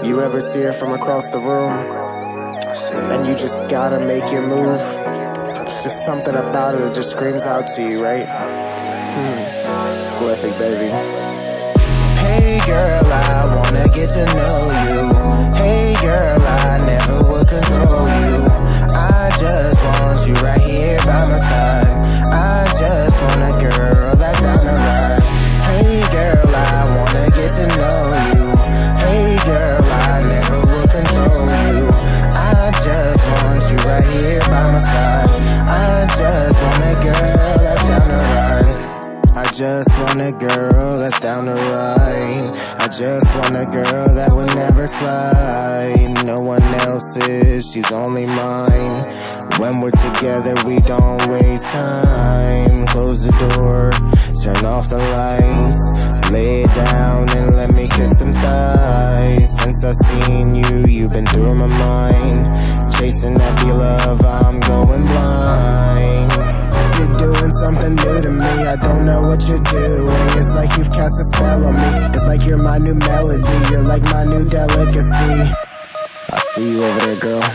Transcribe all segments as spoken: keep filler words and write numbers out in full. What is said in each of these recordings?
You ever see her from across the room, and you just gotta make your move? It's just something about it that just screams out to you, right? Hmm. Glyphic, baby. Hey girl, I wanna get to know you. Hey girl, I never would control you. I just want you right here by my side. I just want a girl that's down to ride. Hey girl, I wanna get to know you. Hey girl, I never would control you. I just want you right here by my side. I just want a girl that's down to ride. I just want a girl that's down to ride. I just want a girl that would never slide. No one else's, she's only mine. When we're together we don't waste time. Close the door, turn off the lights, lay it down and let me kiss them thighs. Since I've seen you, you've been through my mind. Chasing after your love, I'm going blind. You're doing something new to me, I don't know what you're doing. It's like you've cast a spell on me. It's like you're my new melody, you're like my new delicacy. I see you over there, girl.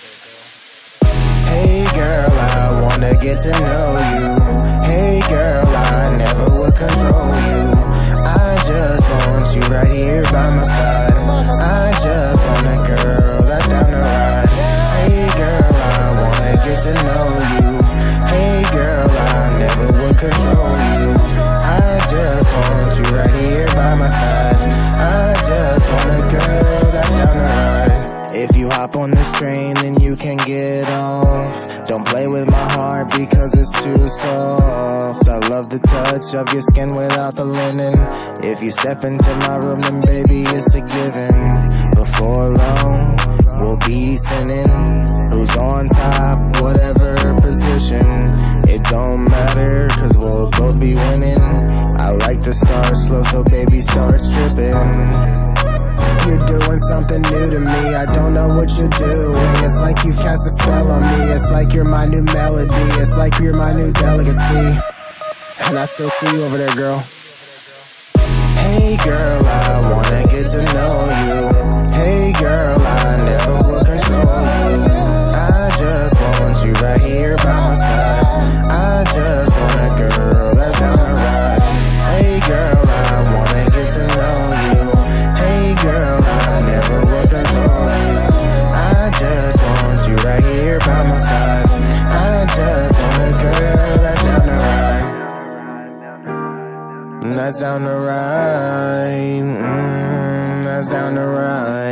Hey girl, I wanna get to know you. Hey girl, I never would control you. I just want you right here by my side. I just want a girl that's down to ride. Hey girl, I wanna get to know you. Hey girl, I never would control you. I just want you right here by my side. I just want a girl that's down to ride. If you hop on this train, then you can get off. Don't play with my heart because it's too soft. I love the touch of your skin without the linen. If you step into my room, then baby, it's a given. Before long, we'll be sinning. Who's on top, whatever position, it don't matter, cause we'll both be winning. I like to start slow, so baby, start stripping. You're doing something new to me, I don't know what you're doing. It's like you've cast a spell on me. It's like you're my new melody. It's like you're my new delicacy. And I still see you over there, girl. Hey girl, I wanna get to know you. Hey girl, I never would control you. I just want you right here by my side. I just want a girl that's down to ride. Hey girl, I wanna get to know you. Hey girl, I never would control you. I just want you right here by my side. I just want a girl that's down to ride. That's down to ride. Mm, that's down to ride.